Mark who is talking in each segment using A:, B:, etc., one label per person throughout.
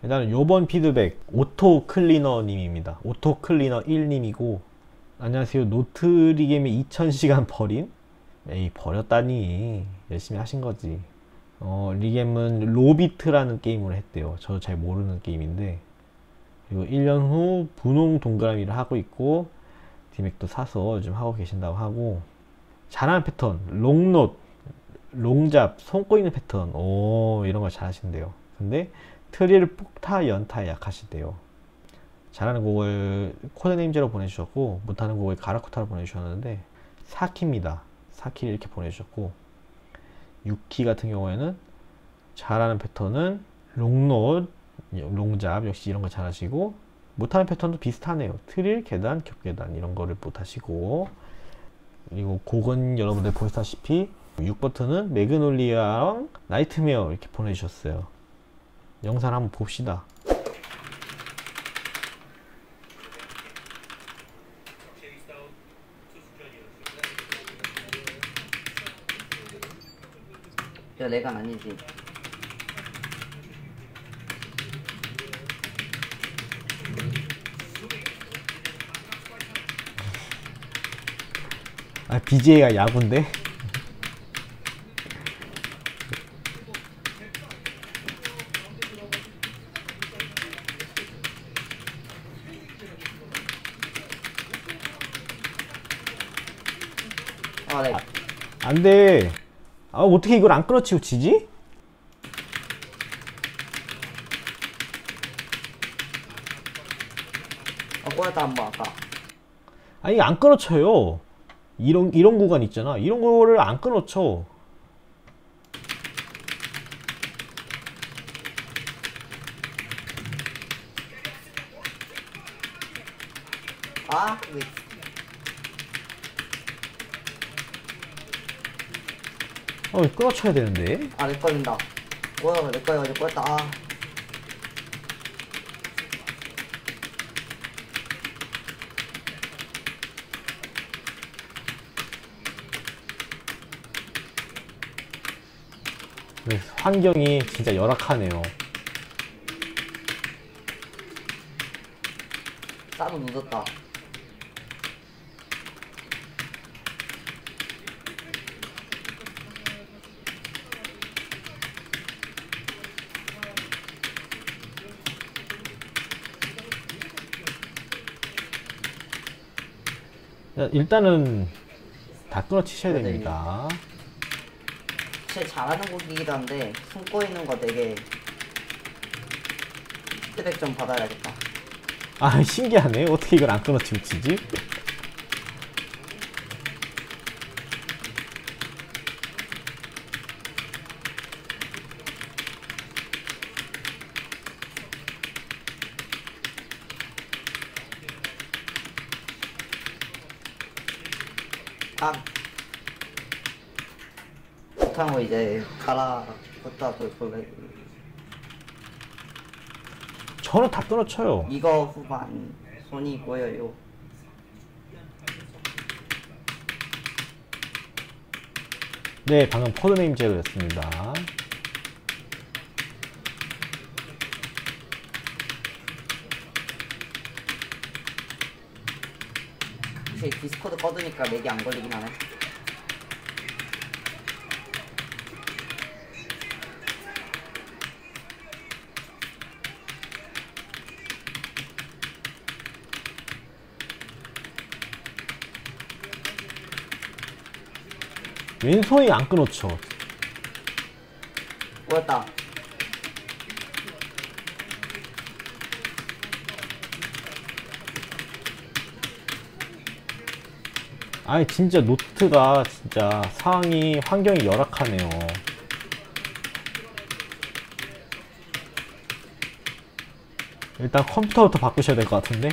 A: 일단은 요번 피드백 오토 클리너 님입니다. 오토 클리너 1님이고, 안녕하세요. 노트리겜의 2000시간 버린? 에이, 버렸다니. 열심히 하신 거지. 리겜은 로비트라는 게임을 했대요. 저도 잘 모르는 게임인데, 그리고 1년 후 분홍 동그라미를 하고 있고, 디맥도 사서 요즘 하고 계신다고 하고, 잘하는 패턴, 롱롯, 롱잡, 손 꼬이는 패턴, 오, 이런 걸 잘 하신대요. 근데 트릴 폭타 연타에 약하시대요. 잘하는 곡을 코드네임제로 보내주셨고, 못하는 곡을 가라쿠타로 보내주셨는데, 4키입니다. 4키 이렇게 보내주셨고, 6키 같은 경우에는 잘하는 패턴은 롱롯, 롱잡, 역시 이런 거 잘하시고, 못하는 패턴도 비슷하네요. 트릴, 계단, 겹계단 이런 거를 못하시고, 그리고 곡은 여러분들 보시다시피 6버튼은 매그놀리아랑 나이트메어 이렇게 보내주셨어요. 영상 한번 봅시다.
B: 야, 내가 아니지.
A: 아, BJ가 야구인데?
B: 아, 네.
A: 안돼. 아, 어떻게 이걸 안 끌어치고 치지?
B: 꼬였다 한 번 아까.
A: 아니, 안 끌어쳐요. 이런 구간 있잖아. 이런 거를 안 끌어쳐.
B: 아, 왜?
A: 끌어쳐야 되는데.
B: 아, 내 걸린다. 꼬여, 내 거여, 이제 꼬였다. 아.
A: 환경이 진짜 열악하네요.
B: 싸도 늦었다.
A: 일단은 다 끌어치셔야
B: 네,
A: 됩니다.
B: 제일 잘하는 곡이기도 한데 손 꼬이는 거 되게 피드백 좀 받아야겠다.
A: 아, 신기하네. 어떻게 이걸 안 끌어치고 치지?
B: 아, 못한 거 이제 가라 붙다 볼래.
A: 저는 다 끌어쳐요.
B: 이거 후반 손이 꼬여요.
A: 네, 방금 코드네임 제로였습니다.
B: 혹시 디스코드 꺼두니까 맥이 안 걸리긴 하네.
A: 왼손이 안 끌어쳐.
B: 꼬였다.
A: 아니, 진짜 노트가 진짜 상황이, 환경이 열악하네요. 일단 컴퓨터부터 바꾸셔야 될 것 같은데.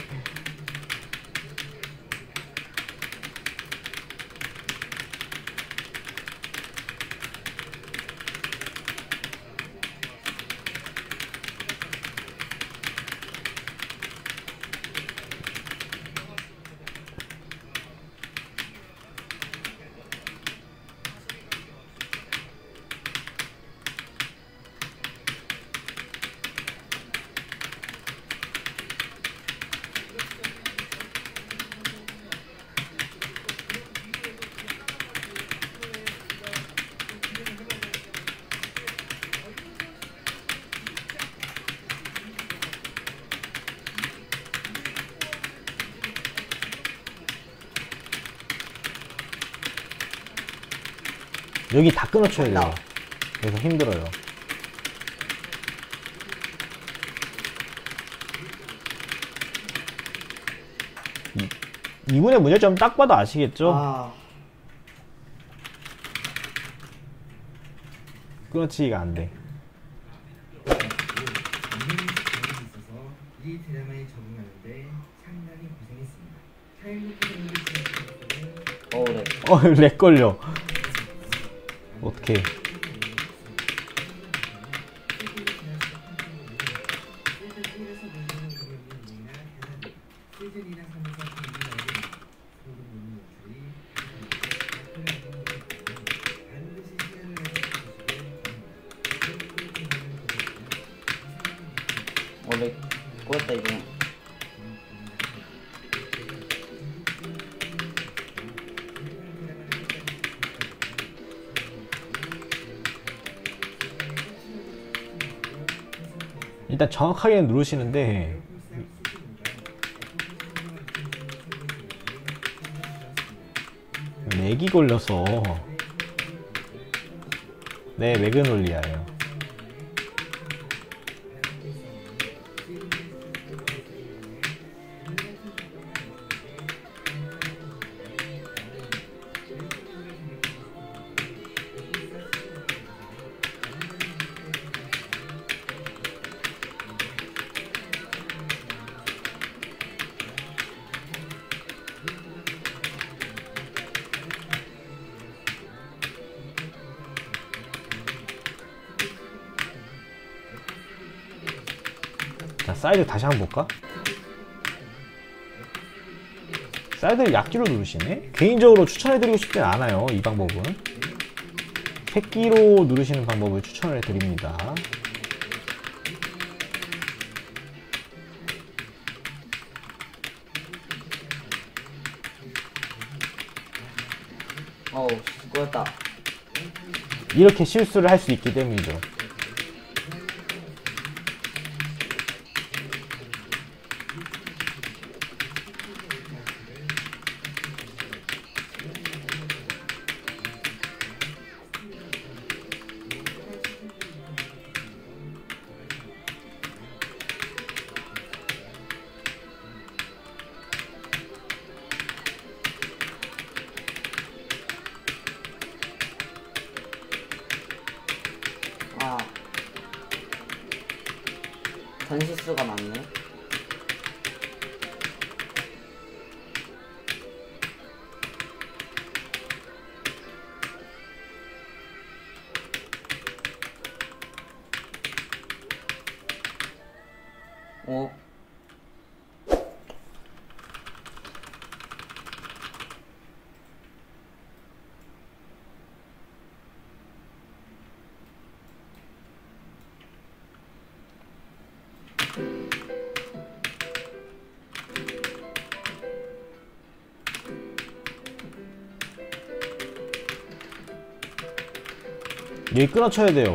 A: 여기 다 끊어쳐야 돼요.
B: 한다.
A: 그래서 힘들어요. 이분의 문제점 딱 봐도 아시겠죠?
B: 아,
A: 끊어치기가 안 돼.
C: 이 드라마에 적응하는데 상당히 고생했습니다.
B: 그래.
A: 렉 걸려. 어떡해.
B: 원래 꼬였다 이거.
A: 일단 정확하게 누르시는데 렉이 걸려서. 네, 매그놀리아예요. 자, 사이드 다시 한번 볼까? 사이드를 약지로 누르시네? 개인적으로 추천해드리고 싶진 않아요, 이 방법은. 새끼로 누르시는 방법을 추천을 해드립니다.
B: 꼬였다.
A: 이렇게 실수를 할 수 있기 때문이죠.
B: 아, 전시수가 많네. 오,
A: 여기 끊어쳐야 돼요.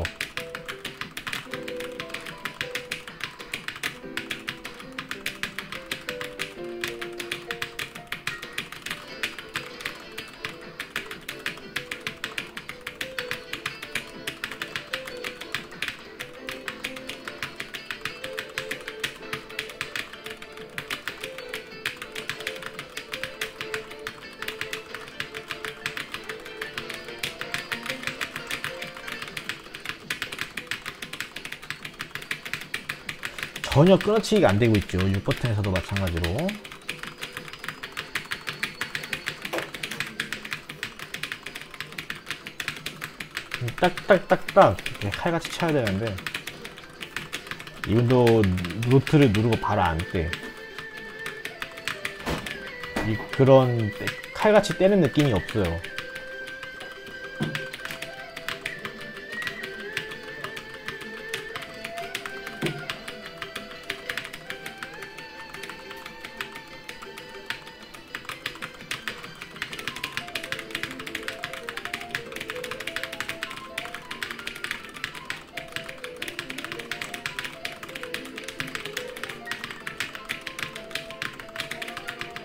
A: 전혀 끊어치기가 안 되고 있죠. 6버튼에서도 마찬가지로. 딱딱딱딱 이렇게 칼같이 쳐야 되는데 이분도 노트를 누르고 바로 안 떼. 그런 칼같이 떼는 느낌이 없어요.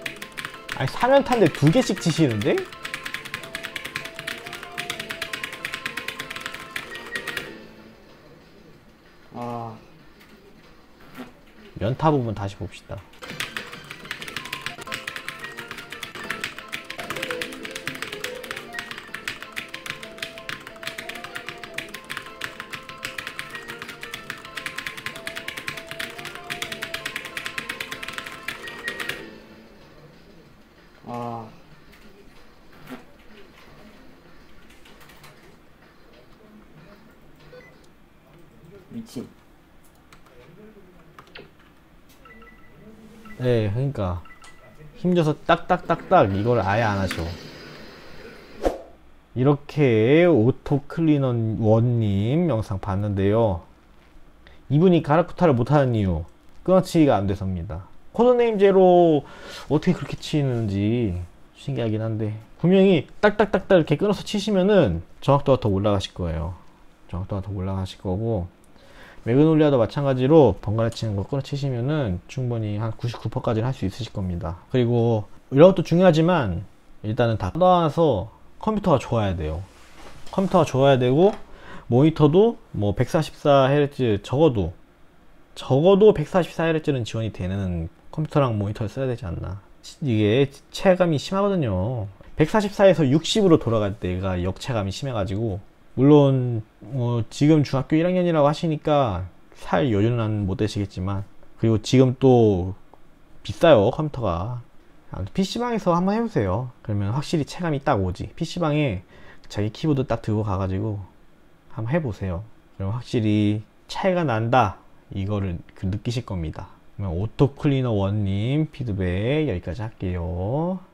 A: 아니 3연타인데 2개씩 치시는데? 연타 부분 다시 봅시다.
B: 아. 미친.
A: 네, 그러니까 힘줘서 딱딱딱딱 이걸 아예 안 하죠. 이렇게 오토 클리너 원님 영상 봤는데요. 이분이 가라쿠타를 못하는 이유 끊어치기가 안 돼서입니다. 코드네임제로 어떻게 그렇게 치는지 신기하긴 한데, 분명히 딱딱딱딱 이렇게 끊어서 치시면은 정확도가 더 올라가실 거예요. 정확도가 더 올라가실 거고, 매그놀리아도 마찬가지로 번갈아 치는 거 끊어 치시면은 충분히 한 99%까지는 할 수 있으실 겁니다. 그리고 이런 것도 중요하지만 일단은 다 떠나서 컴퓨터가 좋아야 돼요. 컴퓨터가 좋아야 되고, 모니터도 뭐 144Hz, 적어도 144Hz는 지원이 되는 컴퓨터랑 모니터를 써야 되지 않나. 이게 체감이 심하거든요. 144에서 60으로 돌아갈 때가 역체감이 심해가지고, 물론 지금 중학교 1학년이라고 하시니까 살 여유는 못 되시겠지만, 그리고 지금 또 비싸요 컴퓨터가. PC방에서 한번 해보세요. 그러면 확실히 체감이 딱 오지. PC방에 자기 키보드 딱 들고 가가지고 한번 해보세요. 그럼 확실히 차이가 난다, 이거를 느끼실 겁니다. 오토 클리너 원님 피드백 여기까지 할게요.